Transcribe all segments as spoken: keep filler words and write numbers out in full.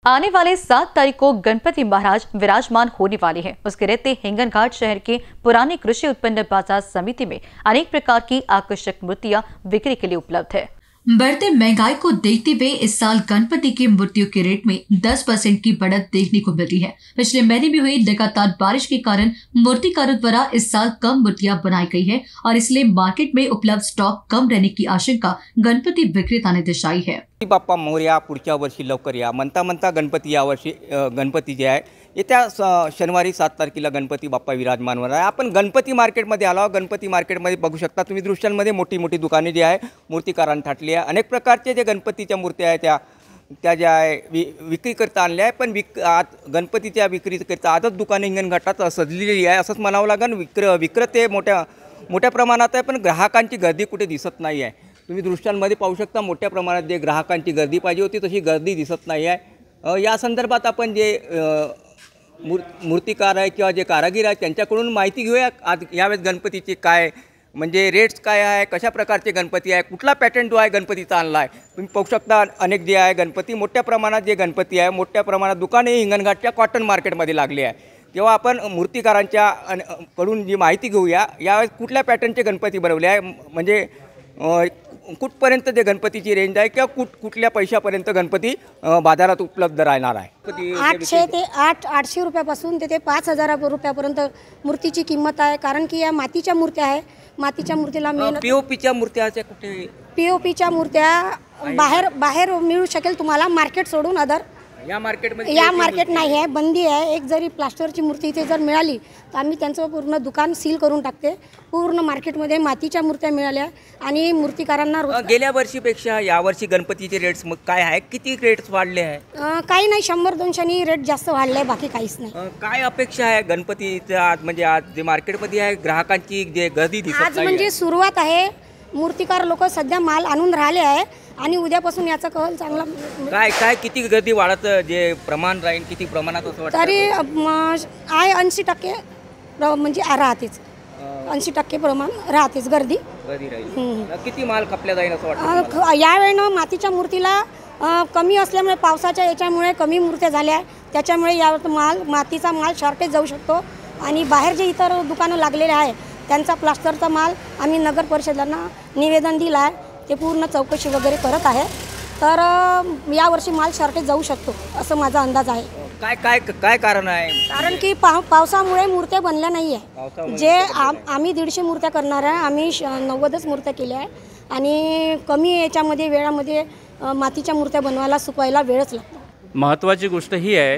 आने वाले सात तारीख को गणपति महाराज विराजमान होने वाले हैं। उसके रहते हिंगनघाट शहर के पुराने कृषि उत्पन्न बाजार समिति में अनेक प्रकार की आकर्षक मूर्तियां बिक्री के लिए उपलब्ध है। बढ़ते महंगाई को देखते हुए इस साल गणपति की मूर्तियों के रेट में दस परसेंट की बढ़त देखने को मिल रही है। पिछले महीने में हुई लगातार बारिश के कारण मूर्तिकारों द्वारा इस साल कम मूर्तियां बनाई गई है और इसलिए मार्केट में उपलब्ध स्टॉक कम रहने की आशंका गणपति विक्रेता ने दर्शाई है। बाप्पा मोरया, पुढच्या वर्षी लवकर या म्हणता म्हणता गणपती यावर्षी गणपती जे आहे येत्या शनिवारी सात तारखेला गणपती बाप्पा विराजमान होणार आहे। आपण गणपती मार्केटमध्ये आलो। गणपती मार्केटमध्ये बघू शकता तुम्ही दृश्यांमध्ये मोठी मोठी दुकाने जी आहे मूर्तिकारांनी थाटली आहे। अनेक प्रकारचे जे गणपतीच्या मूर्त्या आहेत त्या त्या ज्या आहे वि विक्री करता आणल्या आहे, पण विक आत गणपतीच्या विक्री करता आजच दुकाने हिंगणघाटात सजलेली आहे असंच म्हणावं लागेल। विक्र विक्रेते मोठ्या मोठ्या प्रमाणात आहे, पण ग्राहकांची गर्दी कुठे दिसत नाही आहे। तुम्ही दृश्यांमध्ये पाहू शकता मोठ्या प्रमाणात जे ग्राहकांची गर्दी पाहिजे होती तशी गर्दी दिसत नाही आहे। या संदर्भात आपण जे मूर मूर्तिकार आहे किंवा जे कारागीर आहेत त्यांच्याकडून माहिती घेऊया। आज यावेळेस गणपतीचे काय म्हणजे रेट्स काय आहे, कशा प्रकारचे गणपती आहे, कुठला पॅटर्न जो आहे गणपतीचा आणला आहे। तुम्ही पाहू शकता अनेक जे आहे गणपती मोठ्या प्रमाणात जे गणपती आहे मोठ्या प्रमाणात दुकाने हिंगणघाटच्या कॉटन मार्केटमध्ये लागली आहे। तेव्हा आपण मूर्तिकारांच्या कडून जी माहिती घेऊया यावेळेस कुठल्या पॅटर्नचे गणपती बनवले आहे, म्हणजे कुठपर्यंत जे गणपतीची रेंज आहे किंवा कुठ कुठल्या पैशापर्यंत गणपती बाजारात उपलब्ध राहणार आहे। आठशे ते आठ आठशे रुपयापासून ते ते पाच हजार रुपयापर्यंत मूर्तीची किंमत आहे, कारण की या मातीच्या मूर्त्या आहे। मातीच्या मूर्तीला मेहनत पीओपीच्या मूर्त्याच्या कुठे पीओपीच्या मूर्त्या बाहेर बाहेर मिळू शकेल तुम्हाला, मार्केट सोडून अदर या मार्केटमध्ये या मार्केट नाही आहे, बंदी आहे। एक जरी प्लास्टरची मूर्ती इथे जर मिळाली तर आम्ही त्यांचं पूर्ण दुकान सील करून टाकते। पूर्ण मार्केटमध्ये मातीच्या मूर्त्या मिळाल्या आणि मूर्तिकारांना गेल्या वर्षीपेक्षा यावर्षी गणपतीचे रेट्स मग काय आहे, किती रेट्स वाढले आहे? काही नाही, शंभर दोनशेनी रेट जास्त वाढले आहे, बाकी काहीच नाही। काय अपेक्षा आहे गणपतीच्या आज म्हणजे आज जे मार्केटमध्ये आहे ग्राहकांची जे गर्दी दिसत आज म्हणजे सुरुवात आहे। मूर्तिकार लोक सध्या माल आणून राहिले आहे आणि उद्यापासून याचा कल चांगला काय काय किती गर्दी वाढत जे प्रमाण राहील किती प्रमाणात असं वाटतं? तरी आहे ऐंशी टक्के म्हणजे राहतेच, ऐंशी टक्के प्रमाण राहतेच गर्दी गर्दी राहील। किती माल खपल्या जाईल असं वाटतं? यावेळेनं मातीच्या मूर्तीला कमी असल्यामुळे पावसाच्या याच्यामुळे कमी मूर्त्या झाल्या, त्याच्यामुळे या माल मातीचा माल शॉर्टेज जाऊ शकतो आणि बाहेर जे इतर दुकानं लागलेले आहे त्यांचा प्लास्टरचा माल आम्ही नगर परिषदांना निवेदन दिलं आहे, ते पूर्ण चौकशी वगैरे करत आहे। तर यावर्षी माल शॉर्टेज जाऊ शकतो असं माझा अंदाज आहे। काय काय काय कारण आहे? कारण की पाव पावसामुळे मूर्त्या बनल्या नाही आहे। जे आम आम्ही दीडशे मूर्त्या करणार आहे, आम्ही नव्वदच मूर्त्या केल्या आहे आणि कमी याच्यामध्ये वेळामध्ये मातीच्या मूर्त्या बनवायला सुकवायला वेळच लागतो। महत्त्वाची गोष्ट ही आहे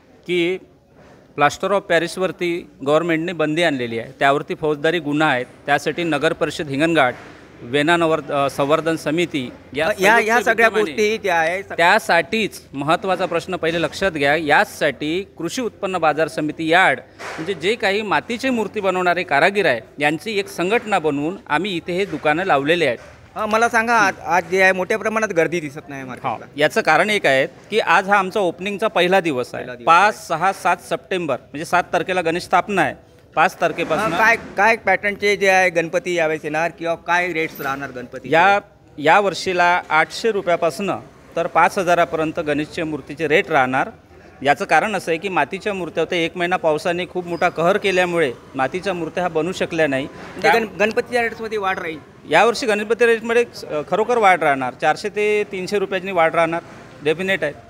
की प्लास्टर ऑफ पॅरिसवरती गव्हर्नमेंटने बंदी आणलेली आहे, त्यावरती फौजदारी गुन्हा आहेत। त्यासाठी नगर परिषद हिंगणघाट, वेना नवर संवर्धन समिती या या या सगळ्या गोष्टी ज्या आहे त्यासाठीच महत्त्वाचा प्रश्न पहिले लक्षात घ्या। याचसाठी कृषी उत्पन्न बाजार समिती यार्ड म्हणजे जे काही मातीची मूर्ती बनवणारे कारागीर आहे यांची एक संघटना बनवून आम्ही इथे हे दुकानं लावलेले आहेत। मला सांगा आज जे आहे मोठ्या प्रमाणात गर्दी दिसत नाही मार्केटला, याचं कारण एक आहे की आज हा आमचा ओपनिंगचा पहिला दिवस आहे। पाच सहा सात सप्टेंबर म्हणजे सात तारखेला गणेश स्थापना आहे। पाच तारखेपासून काय काय पॅटर्नचे जे आहे गणपती यावेळेस येणार किंवा काय रेट्स राहणार गणपती? या या वर्षीला आठशे रुपयापासून तर पाच हजारापर्यंत गणेशच्या मूर्तीचे रेट राहणार। याचं कारण असं आहे की मातीच्या मूर्त्या होत्या, एक महिना पावसाने खूप मोठा कहर केल्यामुळे मातीच्या मूर्त्या ह्या बनू शकल्या नाही। गण गणपतीच्या रेट्समध्ये वाढ राहील यावर्षी गणपती रेटमध्ये खरोखर वाढ राहणार, चारशे ते तीनशे रुपयाची वाढ राहणार डेफिनेट आहे।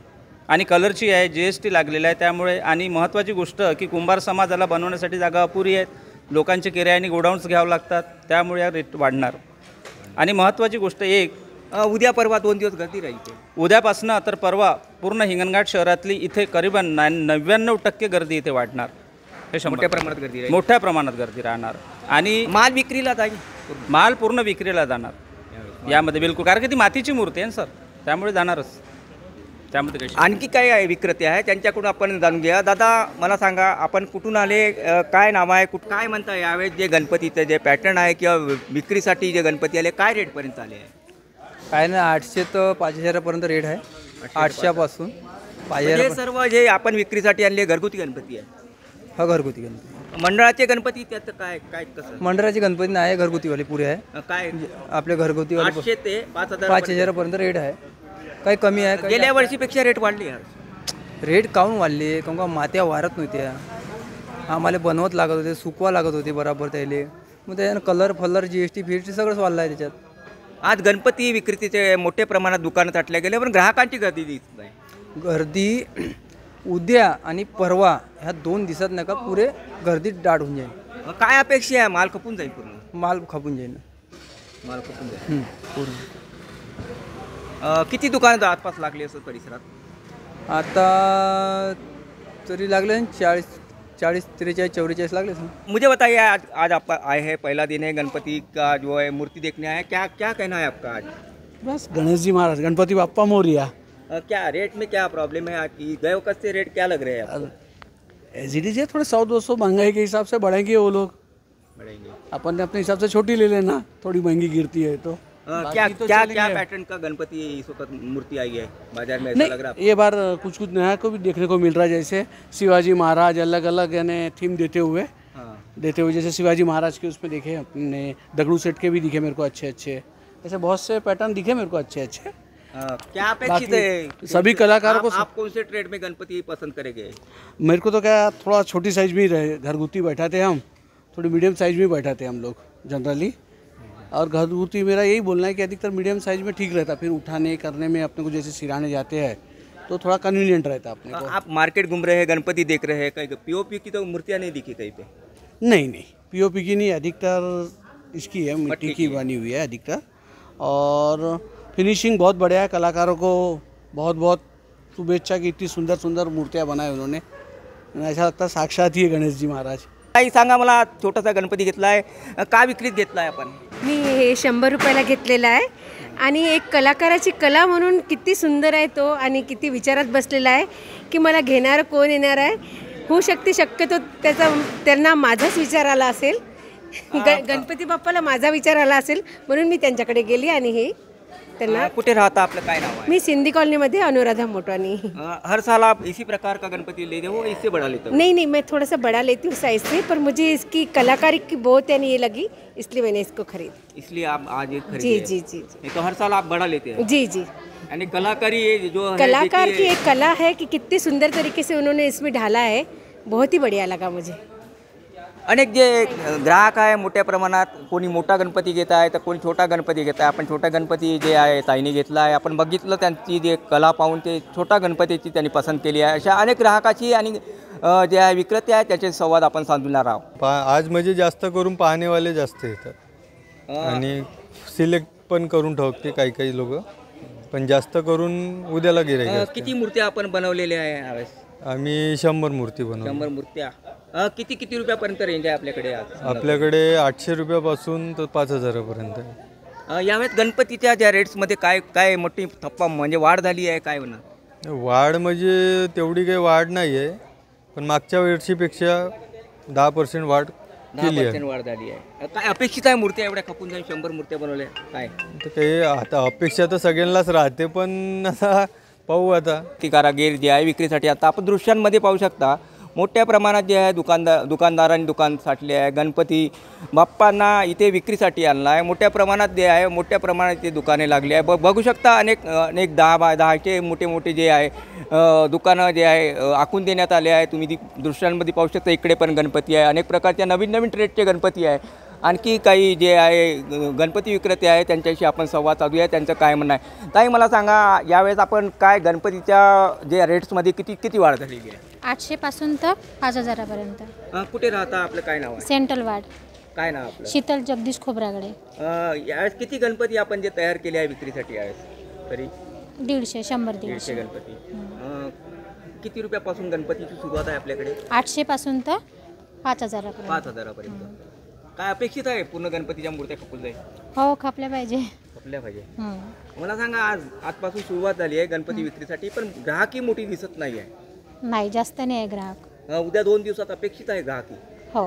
आणि कलरची आहे, जी एस टी लागलेला आहे त्यामुळे। आणि महत्त्वाची गोष्ट की कुंभार समाजाला बनवण्यासाठी जागा अपुरी आहेत, लोकांचे किरायाने गोडाऊन्स घ्यावं लागतात, त्यामुळे या रेट वाढणार। आणि महत्त्वाची गोष्ट एक, उद्या परवा दोन दिवस गर्दी राहील। उद्यापासनं तर परवा पूर्ण हिंगणघाट शहरातली इथे करीबन नव्याण्णव टक्के गर्दी इथे वाढणार। हे मोठ्या प्रमाणात गर्दी राहील, मोठ्या प्रमाणात गर्दी राहणार आणि माल विक्रीला जाईल, माल पूर्ण विक्रीला जाणार यामध्ये बिलकुल, कारण की ती मातीची मूर्ती आहे सर, त्यामुळे जाणारच। त्यामध्ये आणखी काय आहे विक्रेते आहे त्यांच्याकडून आपण जाणून घ्या। दादा मला सांगा आपण कुठून आले, काय नाव आहे, कुठ काय म्हणता यावेळेस जे गणपतीचं जे पॅटर्न आहे किंवा विक्रीसाठी जे गणपती आले काय रेटपर्यंत आले आहे? काय ना आठशे तर पाच हजारापर्यंत रेट आहे, आठशेपासून पाच हजार। सर्व जे आपण विक्रीसाठी आणले घरगुती गणपती आहे? हा घरगुती गणपती। मंडळाचे गणपती त्याचं काय काय कसं? मंडळाचे गणपती नाही, घरगुतीवाले पुरे आहे। काय आपले घरगुतीवाले आठशे ते पाच हजार पाच हजारापर्यंत रेट आहे, काही कमी आहे। गेल्या वर्षीपेक्षा रेट वाढली रेट काऊन वाढले काऊन का मात्या वारत नव्हत्या, आम्हाला बनवत लागत होते, सुकवा लागत होते बराबर त्याले, मग त्याच्यानं कलर फलर जी एस टी फी एस टी सगळंच वाढलं आहे त्याच्यात. आज गणपती विक्रीचे मोठ्या प्रमाणात दुकानं ताटल्या गेले, पण ग्राहकांची गर्दी दिसत नाही. गर्दी उद्या आणि परवा ह्या दोन दिवसात नका पुरे गर्दीत दाट होऊन जाईल. मग काय अपेक्षा आहे? माल खपून जाईल पूर्ण. माल खपून जाईल. माल खपून जाईल हम्म, पूर्ण. अ, किती दुकानं आसपास लागली असं परिसरात? आता तरी लागले ना चाळीस चाळीस त्रेचाळीस चौवेचाळीस लागले. मुझे बताइए, आज आज आप आए हैं, पहला दिन है गणपति का जो है मूर्ति देखने आए हैं, क्या क्या कहना है आपका आज? बस गणेश जी महाराज, गणपति बाप्पा मोरिया. अ, क्या रेट में क्या प्रॉब्लम है आपकी? गए वक्त से रेट क्या लग रहे हैं आपको? एज इट इज है, थोड़े सौ दो सौ महंगाई के हिसाब से बढ़ेंगे वो लोग, बढ़ेंगे। अपन ने अपने हिसाब से छोटी ले लेना, थोड़ी महंगी गिरती है तो. अ, क्या तो क्या चलेंगे. क्या पैटर्न का गणपति इस वक्त मूर्ति आई है बाजार में, ऐसा लग रहा है नहीं, ये बार कुछ कुछ नया को भी देखने को मिल रहा है, जैसे शिवाजी महाराज अलग अलग यानी थीम देते हुए आपको? हाँ. देते हुए जैसे शिवाजी महाराज के उसमें देखे अपने, दगड़ू सेट के भी दिखे मेरे को अच्छे अच्छे, ऐसे बहुत से पैटर्न दिखे मेरे को अच्छे अच्छे. अ, क्या अपेक्षित है? सभी कलाकारों आप, को आप कौन से ट्रेड में गणपति पसंद करेंगे? मेरे को तो क्या थोड़ा छोटी साइज में ही रहे, घरगुती बैठाते हम, थोड़ी मीडियम साइज में बैठाते हम लोग जनरली, और घरगुती मेरा यही बोलना है कि अधिकतर मीडियम साइज में ठीक रहता, फिर उठाने करने में अपने को जैसे सिराने जाते हैं तो थोड़ा कन्वीनियंट रहता अपने को. आप मार्केट घूम रहे हैं, गणपति देख रहे हैं, कहीं पीओपी की तो मूर्तियाँ नहीं दिखी कहीं पे? नहीं नहीं, पीओपी की नहीं, अधिकतर इसकी है, मिट्टी की बनी हुई है अधिकतर, और फिनिशिंग बहुत बढ़िया है. कलाकारों को बहुत बहुत शुभेच्छा की इतनी सुंदर सुंदर मूर्तियाँ बनाई उन्होंने, ऐसा लगता है साक्षात ही है गणेश जी महाराज. काही सांगा मला, छोटासा गणपती घेतला आहे, का विक्रीत घेतला आहे आपण? मी हे शंभर रुपयाला घेतलेला आहे आणि एक कलाकाराची कला म्हणून किती सुंदर आहे तो, आणि किती विचारात बसलेला आहे की मला घेणारं कोण येणार आहे. होऊ शकते शक्यतो त्याचा त्यांना माझाच विचार आला असेल, ग गणपती बाप्पाला माझा विचार आला असेल, म्हणून मी त्यांच्याकडे गेली आणि हे त्यांना. कुठे राहता, आपलं काय नाव आहे? मी सिंधी कॉलनीमध्ये अनुराधा मोटवानी. अ, हर साल आप इसी प्रकार का गणपति लेते हो, इससे बड़ा लेते हो? नहीं नहीं, मैं थोड़ा सा बड़ा लेती हूँ साइज से, पर मुझे इसकी कलाकारी की बहुत यानी ये लगी, इसलिए मैंने इसको खरीद. इसलिए आप आज एक खरीदे जी हैं। जी जी नहीं तो हर साल आप बड़ा लेते हैं? जी जी. यानी कलाकारी ये जो है, कलाकार की देखिए, एक कला है कि कितनी सुंदर तरीके से उन्होंने इसमें ढाला है, बहुत ही बढ़िया लगा मुझे. अनेक जे ग्राहक आहे मोठ्या प्रमाणात, कोणी मोठा गणपती घेत आहे तर कोणी छोटा गणपती घेत आहे. आपण छोटा गणपती जे आहे ताईने घेतला आहे, आपण बघितलं त्यांची जे कला पाहून ते छोटा गणपतीची त्यांनी पसंत केली आहे. अशा अनेक ग्राहकाची आणि अ, जे आहे विक्रेते आहे त्याचे संवाद आपण साधणार आहोत. पा आज म्हणजे जास्त करून पाहणेवाले जास्त येतात आणि सिलेक्ट पण करून ठेवते काही काही लोक, पण जास्त करून उद्याला गिराईक अ, असते. किती मूर्त्या आपण बनवलेल्या आहे यावेळेस? आम्ही शंभर मूर्ती बनवतो. शंभर मूर्त्या. अ, किती किती रुपयापर्यंत रेंज आहे आपल्याकडे आज? आपल्याकडे आठशे रुपयापासून तर पाच हजारापर्यंत आहे. अ, यावेळेस गणपतीच्या ज्या रेट्समध्ये काय काय मोठी थप्पा म्हणजे वाढ झाली आहे काय म्हणा? वाढ म्हणजे तेवढी काही वाढ नाही आहे, पण मागच्या वर्षीपेक्षा दहा पर्सेंट वाढ दहा केली आहे. पर्सेंट वाढ झाली आहे. काय अपेक्षित आहे मूर्त्या एवढ्या खपून जाईल? शंभर मूर्त्या बनवल्या काय? तर काही आता अपेक्षा तर सगळ्यांनाच राहते, पण आता पाहू आता. ती कारागीर जे आहे विक्रीसाठी, आता आपण दृश्यांमध्ये पाहू शकता मोठ्या प्रमाणात जे आहे दुकानदार दुकानदारांनी दुकान साठले आहे. गणपती बाप्पांना इथे विक्रीसाठी आणला आहे. मोठ्या प्रमाणात जे आहे मोठ्या प्रमाणात इथे दुकाने लागली आहे. ब बघू शकता अनेक अनेक दहा बाय दहाचे मोठे मोठे जे आहे अ, दुकानं जे आहे अ, आखून देण्यात आले आहे. तुम्ही ती दृश्यांमध्ये पाहू शकता, इकडे पण गणपती आहे, अनेक प्रकारच्या नवीन नवीन ट्रेडचे गणपती आहे. आणखी काही जे आहे गणपती विक्रेते आहे त्यांच्याशी आपण संवाद साधूया, त्यांचं काय म्हणणं आहे. ताई मला सांगा, यावेळेस आपण काय गणपतीच्या जे रेट्समध्ये किती किती वाढ झालेली आहे? आठशेपासून तर पाच हजारापर्यंत. अ, कुठे राहता, आपलं काय नाव आहे? सेंट्रल वार्ड, काय नाव आपलं? शीतल जगदीश खोबरागडे. अ, यावेळेस किती गणपती आपण जे तयार केले आहे विक्रीसाठी यावेळेस? तरी दीडशे शंभर दीडशे दीडशे गणपती. अ, किती रुपयापासून गणपतीची सुरुवात आहे आपल्याकडे? आठशेपासून तर पाच हजारापर्यंत. पाच हजारापर्यंत. काय अपेक्षित आहे पूर्ण गणपतीच्या मूर्त्या खपून जाईल? हो, खपल्या पाहिजे. खपल्या पाहिजे. हं. मला सांगा, आज आजपासून सुरुवात झाली आहे गणपती विक्रीसाठी, पण ग्राहकी मोठी दिसत नाही आहे. नाही, जास्त नाही आहे ग्राहक. अ, उद्या दोन दिवसात अपेक्षित आहे ग्राहकी. हो.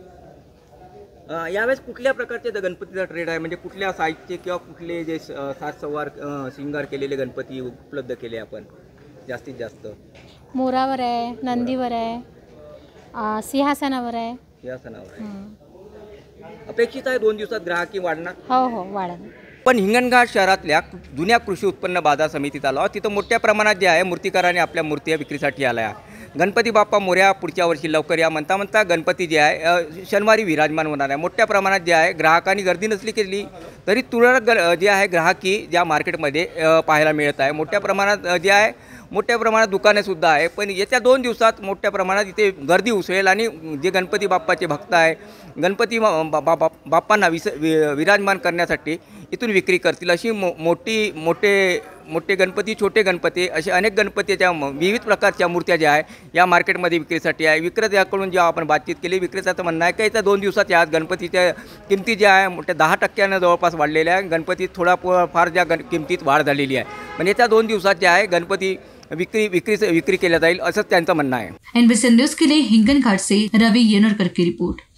अ, यावेळेस कुठल्या प्रकारचे द- गणपतीचा ट्रेड आहे, म्हणजे कुठल्या साईजचे किंवा कुठले जे स- अ, साज सवार अ, शिंगार केलेले गणपती उपलब्ध केले आपण जास्तीत जास्त? मोरावर आहे, नंदीवर आहे, अं, सिंहासनावर आहे. या सणावर आहे. हं. अपेक्षित आहे दोन दिवसात ग्राहकी वाढणार? हो हो, वाढन. पण हिंगणघाट शहरातल्या जुन्या कृषी उत्पन्न बाजार समितीत आलो तिथं मोठ्या प्रमाणात जे आहे मूर्तिकारांनी आपल्या मूर्ती विक्रीसाठी आल्या आहे. गणपती बाप्पा मोरया पुढच्या वर्षी लवकर या म्हणता म्हणता गणपती जे आहे शनिवारी विराजमान होणार आहे. मोठ्या प्रमाणात जे आहे ग्राहकांनी गर्दी नसली केली तरी तुरळक ग जे आहे ग्राहकी ज्या मार्केटमध्ये पाहायला मिळत आहे. मोठ्या प्रमाणात जे आहे मोठ्या प्रमाणात दुकानेसुद्धा आहे. पण येत्या दोन दिवसात मोठ्या प्रमाणात इथे गर्दी उसळेल आणि जे गणपती बाप्पाचे भक्त आहे गणपती बा बा बाप्पांना विस वि विराजमान करण्यासाठी इथून विक्री करतील. अशी मो मोठी मोठे मोठे गणपती छोटे गणपती असे अनेक गणपतीच्या विविध प्रकारच्या मूर्त्या ज्या आहे या मार्केटमध्ये विक्रीसाठी आहे. विक्रेत्याकडून जेव्हा आपण बातचीत केली विक्रेत्याचं म्हणणं आहे की येत्या दोन दिवसात या गणपतीच्या किमती ज्या आहे मोठ्या दहा टक्क्यानं जवळपास वाढलेल्या आहे. गणपतीत थोडा फार ज्या गण किमतीत वाढ झालेली आहे. पण येत्या दोन दिवसात जे आहे गणपती विक्री विक्री विक्री केल्या जाईल असं त्यांचं म्हणणं आहे. एनबीसी न्यूज के लिए हिंगनघाट से रवि येनरकर की रिपोर्ट.